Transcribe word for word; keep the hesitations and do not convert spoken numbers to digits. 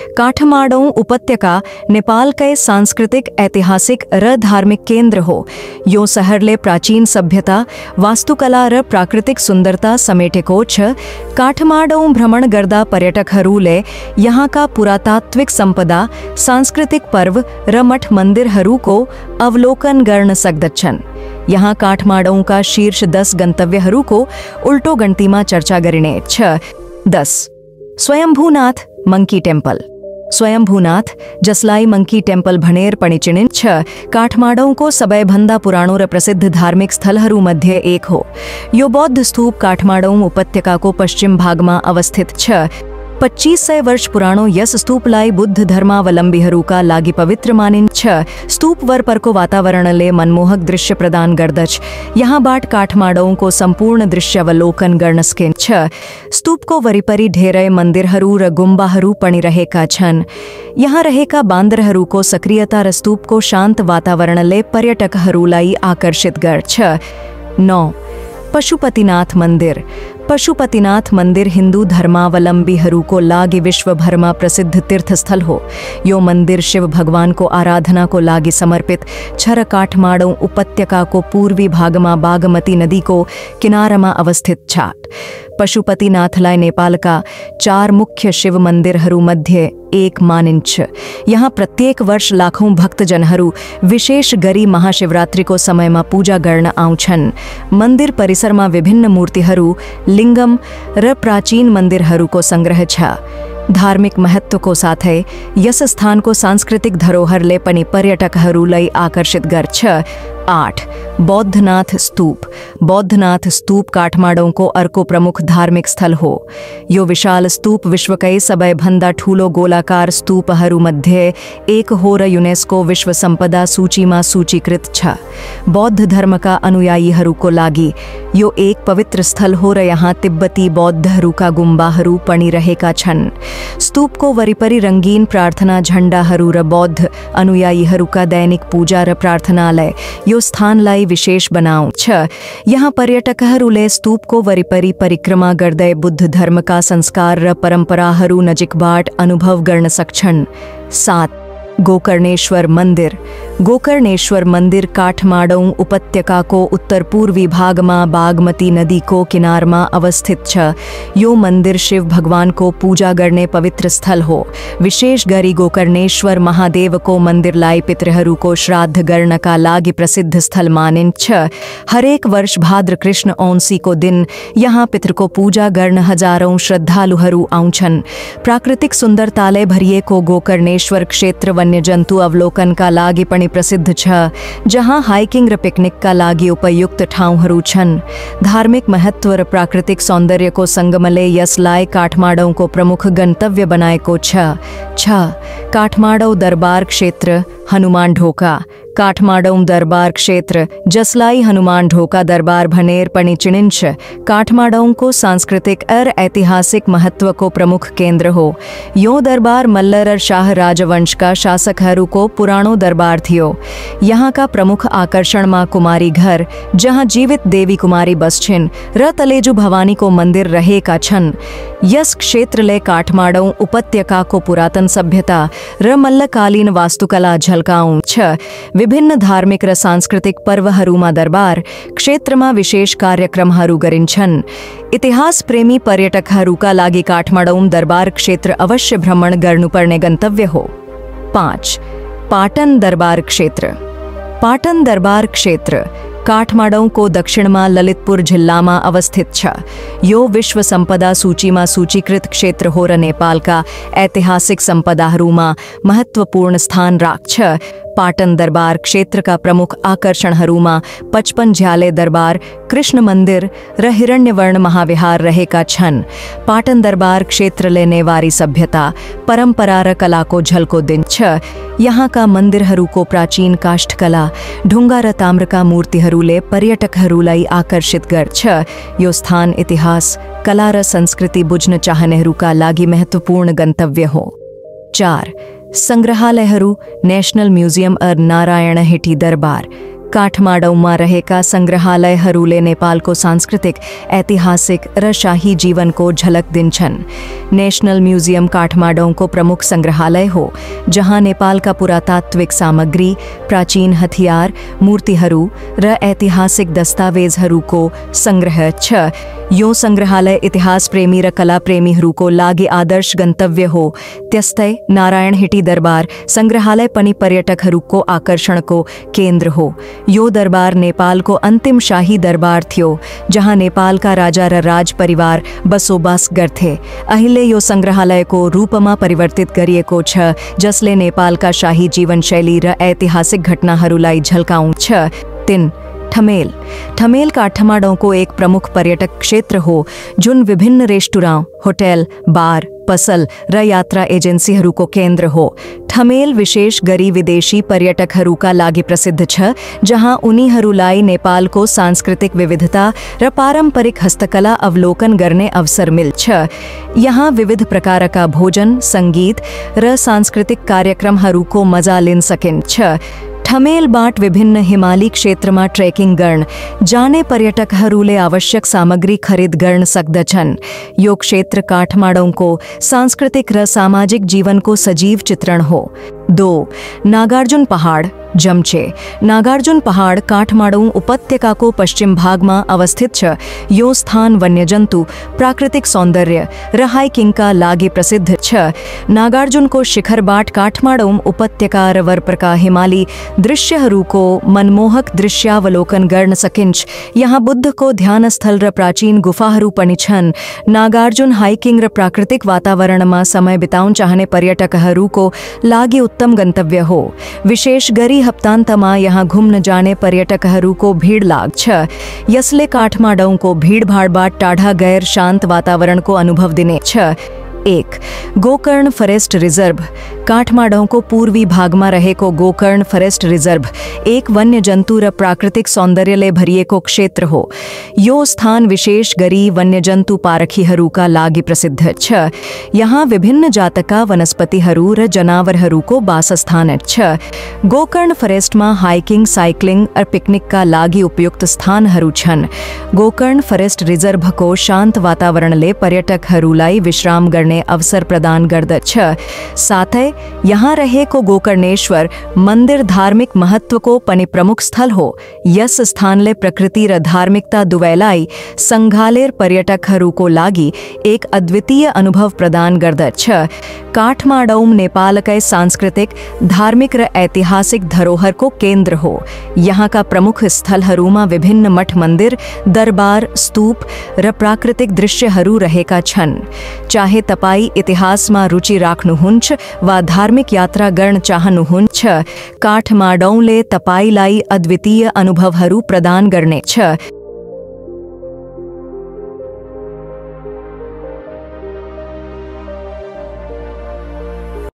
काठमांडू उपत्यका नेपाल के सांस्कृतिक ऐतिहासिक र धार्मिक केंद्र हो। यो शहरले प्राचीन सभ्यता, वास्तुकला र प्राकृतिक सुंदरता समेटेको छ। काठमांडू भ्रमण गर्दा पर्यटकहरूले यहाँका पुरातात्विक सम्पदा, सांस्कृतिक पर्व र मठ मन्दिरहरूको अवलोकन गर्न सक्दछन्। यहाँ काठमाडौँका शीर्ष दस गन्तव्यहरूको उल्टो गन्तीमा चर्चा गरिने छ। दस स्वयंभूनाथ मंकी टेम्पल। स्वयंभूनाथ, जसलाई मंकी टेम्पल भनेर पनि चिनिन्छ, काठमाडौँको सबैभन्दा पुरानो र प्रसिद्ध धार्मिक स्थलहरूमध्ये एक हो। यो बौद्ध स्तूप काठमाडौँ उपत्यकाको पश्चिम भागमा अवस्थित छ। पच्चीस सय वर्ष पुरानो यस स्तूपलाई बुद्ध धर्मावलम्बीहरूका लागि पवित्र मानिन्छ। स्तूप वरपरको वातावरणले मनमोहक दृश्य प्रदान गर्दछ। यहाँबाट काठमाडौँको सम्पूर्ण दृश्यावलोकन गर्न सकिन्छ। स्तूपको वरिपरि धेरै मन्दिरहरू र गुम्बाहरू पनि रहेका छन्। यहाँ रहेका बान्दरहरूको सक्रियता र स्तूपको शान्त वातावरणले पर्यटकहरूलाई आकर्षित गर्छ। नौ पशुपतिनाथ मन्दिर। पशुपतिनाथ मन्दिर हिन्दू धर्मावलम्बीहरूको लागि विश्वभरमा प्रसिद्ध तीर्थस्थल हो। यो मन्दिर शिव भगवानको आराधनाको लागि समर्पित छ र काठमाडौँ उपत्यकाको पूर्वी भागमा बागमती नदीको किनारमा अवस्थित छ। पशुपतिनाथलाई नेपालका चार मुख्य शिव मन्दिरहरूमध्ये एक मानिन्छ। यहाँ प्रत्येक वर्ष लाखौं भक्तजनहरू विशेष गरी महाशिवरात्रिको समयमा पूजा गर्न आउँछन्। मन्दिर परिसरमा विभिन्न मूर्तिहरू, लिङ्गम र प्राचीन मन्दिरहरूको संग्रह छ। धार्मिक महत्वको साथै यस स्थानको सांस्कृतिक धरोहरले पनि पर्यटकहरूलाई आकर्षित गर्छ। आठ बौद्धनाथ स्तूप। बौद्धनाथ स्तूप काठमाडौँको अर्को प्रमुख धार्मिक स्थल हो। यो विशाल स्तूप विश्वकै सबैभन्दा ठूलो गोलाकार स्तूपहरूमध्ये एक हो र युनेस्को विश्व सम्पदा सूचीमा सूचीकृत छ। बौद्ध धर्मका अनुयायीहरूको लागि यो एक पवित्र स्थल हो र यहाँ तिब्बती बौद्धहरूका गुम्बाहरू पनि रहेका छन्। स्तूपको वरिपरि रङ्गीन प्रार्थना झण्डाहरू र बौद्ध अनुयायीहरूका दैनिक पूजा र प्रार्थनालय यो स्थानलाई विशेष बनाउँछ। यहाँ पर्यटकहरूले स्तूपको वरिपरि परिक्रमा गर्दै बुद्ध धर्मका संस्कार र परम्पराहरू नजिकबाट अनुभव गर्न सक्छन्। सात गोकर्णेश्वर मन्दिर। गोकर्णेश्वर मन्दिर काठमाडौँ उपत्यकाको उत्तर पूर्वी भागमा बागमती नदीको किनारमा अवस्थित छ। यो मन्दिर शिव भगवानको पूजा गर्ने पवित्र स्थल हो। विशेष गरी गोकर्णेश्वर महादेवको मन्दिरलाई पितृहरूको श्राद्ध गर्नका लागि प्रसिद्ध स्थल मानिन्छ। हरेक वर्ष भाद्र कृष्ण औँसीको दिन यहाँ पितृको पूजा गर्न हजारौं श्रद्धालुहरू आउँछन्। प्राकृतिक सुन्दरताले भरिएको गोकर्णेश्वर क्षेत्र वन्यजन्तु अवलोकनका लागि पनि प्रसिद्ध छ, जहाँ हाइकिङ र पिकनिकका लागि उपयुक्त ठाउँहरू छन्। धार्मिक महत्व र प्राकृतिक सौन्दर्यको सङ्गमले यसलाई काठमाडौँको प्रमुख गन्तव्य बनाएको छ। छ काठमाडौँ दरबार क्षेत्र हनुमान ढोका। काठमाडौँ दरबार क्षेत्र, जसलाई हनुमान ढोका दरबार भनेर पनि चिनिन्छ, काठमाडौँको सांस्कृतिक र ऐतिहासिक महत्वको प्रमुख केन्द्र हो। यो दरबार मल्ल र शाह राजवंशका शासकहरूको पुरानो दरबार थियो। यहाँका प्रमुख आकर्षणमा कुमारी घर, जहाँ जीवित देवी कुमारी बस्छिन्, र तलेजु भवानीको मन्दिर रहेका छन्। यस क्षेत्रले काठमाडौँ उपत्यकाको पुरातन सभ्यता र मल्लकालीन वास्तुकला झल्काउँछ। विभिन्न धार्मिक र सांस्कृतिक पर्वहरूमा दरबार क्षेत्रमा विशेष कार्यक्रमहरू गरिन्छन्। इतिहास प्रेमी पर्यटकहरूका लागि काठमाडौँ दरबार क्षेत्र अवश्य भ्रमण गर्नुपर्ने गन्तव्य हो। पाँच पाटन दरबार क्षेत्र। पाटन दरबार क्षेत्र काठमाडौँको दक्षिणमा ललितपुर जिल्लामा अवस्थित छ। यो विश्व सम्पदा सूचीमा सूचीकृत क्षेत्र हो र नेपालका ऐतिहासिक सम्पदाहरूमा महत्त्वपूर्ण स्थान राख्छ। पाटन दरबार क्षेत्रका प्रमुख आकर्षणहरूमा पचपन झ्याले दरबार, कृष्ण मन्दिर र हिरण्यवर्ण महाविहार रहेका छन्। पाटन दरबार क्षेत्रले नेवारी सभ्यता, परम्परा र कलाको झल्को दिन्छ। यहाँका मन्दिरहरूको प्राचीन काष्ठकला, ढुङ्गा र ताम्रका मूर्तिहरूले पर्यटकहरूलाई आकर्षित गर्छ। यो स्थान इतिहास, कला र संस्कृति बुझ्न चाहनेहरूका लागि महत्त्वपूर्ण गन्तव्य हो। चार संग्रहालयहरू नेशनल म्युजियम और नारायणहिटी दरबार। काठमाडौँमा रहेका सङ्ग्रहालयहरूले नेपालको सांस्कृतिक ऐतिहासिक र शाही जीवनको झलक दिन्छन्। नेशनल म्युजियम काठमाडौँको प्रमुख सङ्ग्रहालय हो, जहाँ नेपालका पुरातात्विक सामग्री, प्राचीन हतियार, मूर्तिहरू र ऐतिहासिक दस्तावेजहरूको सङ्ग्रह छ। यो सङ्ग्रहालय इतिहास प्रेमी र कला प्रेमीहरूको लागि आदर्श गन्तव्य हो। त्यस्तै नारायणहिटी दरबार सङ्ग्रहालय पनि पर्यटकहरूको आकर्षणको केन्द्र हो। यो दरबार नेपालको अन्तिम शाही दरबार थियो, जहाँ नेपालका राजा र राज परिवार बसोबास गर्थे। अहिले यो सङ्ग्रहालयको रूपमा परिवर्तित गरिएको छ, जसले नेपालका शाही जीवनशैली र ऐतिहासिक घटनाहरूलाई झल्काउँछ। तीन ठमेल ठमेल काठमाडौँको एक प्रमुख पर्यटक क्षेत्र हो, जुन विभिन्न रेस्टुराँ, होटल, बार, पसल र यात्रा एजेन्सीहरूको केन्द्र हो। ठमेल विशेष गरी विदेशी पर्यटकहरूका लागि प्रसिद्ध छ, जहाँ उनीहरूलाई नेपालको सांस्कृतिक विविधता र पारम्परिक हस्तकला अवलोकन गर्ने अवसर मिल्छ। यहाँ विविध प्रकारका भोजन, सङ्गीत र सांस्कृतिक कार्यक्रमहरूको मजा लिन सकिन्छ। ठमेलबाट विभिन्न हिमाली क्षेत्रमा ट्रेकिङ गर्न जाने पर्यटकहरूले आवश्यक सामग्री खरिद गर्न सक्दछन्। यो क्षेत्र काठमाडौँको सांस्कृतिक र सामाजिक जीवनको सजीव चित्रण हो। दो नागार्जुन पहाड जम्चे नागार्जुन पहाड काठमाडौँ उपत्यकाको पश्चिम भागमा अवस्थित छ। यो स्थान वन्यजन्तु, प्राकृतिक सौन्दर्य र हाइकिङका लागि प्रसिद्ध छ। नागार्जुनको शिखरबाट काठमाडौँ उपत्यका र वरपरका हिमाली दृश्यहरूको मनमोहक दृश्यावलोकन गर्न सकिन्छ। यहाँ बुद्धको ध्यानस्थल र प्राचीन गुफाहरू पनि छन्। नागार्जुन हाइकिङ र प्राकृतिक वातावरणमा समय बिताउन चाहने पर्यटकहरूको लागि उत्तम गन्तव्य हो। विशेष गरी हप्तान्तमा यहाँ घुम्न जाने पर्यटकहरूको भिड लाग्छ, यसले काठमाडौँको भिडभाडबाट टाढा गएर शान्त वातावरणको अनुभव दिनेछ। एक गोकर्ण फरेस्ट रिजर्भ काठमाडौँको पूर्वी भागमा रहेको गोकर्ण फरेस्ट रिजर्भ एक वन्यजन्तु र प्राकृतिक सौन्दर्यले भरिएको क्षेत्र हो। यो स्थान विशेष गरी वन्यजन्तु पारखीहरूका लागि प्रसिद्ध छ। यहाँ विभिन्न जातका वनस्पतिहरू र जनावरहरूको वासस्थान छ। गोकर्ण फरेस्टमा हाइकिङ, साइक्लिङ र पिकनिकका लागि उपयुक्त स्थानहरू छन्। गोकर्ण फरेस्ट रिजर्भको शान्त वातावरणले पर्यटकहरूलाई विश्राम गर्ने अवसर प्रदान गर्दछ। साथै यहाँ रहेको गोकर्णेश्वर मन्दिर धार्मिक महत्त्वको पनि प्रमुख स्थल हो। यस स्थानले प्रकृति र धार्मिकता दुवैलाई सँगालेर पर्यटकहरूको लागि एक अद्वितीय अनुभव प्रदान गर्दछ। काठमाडौँ नेपालकै सांस्कृतिक, धार्मिक र ऐतिहासिक धरोहरको केन्द्र हो। यहाँका प्रमुख स्थलहरूमा विभिन्न मठ मन्दिर, दरबार, स्तूप र प्राकृतिक दृश्यहरू रहेका छन्। चाहे तपाईँ इतिहासमा रुचि राख्नुहुन्छ वा धार्मिक यात्रा गर्न चाहनुहुन्छ, काठमाडौँले तपाईलाई अद्वितीय अनुभवहरू प्रदान गर्नेछ।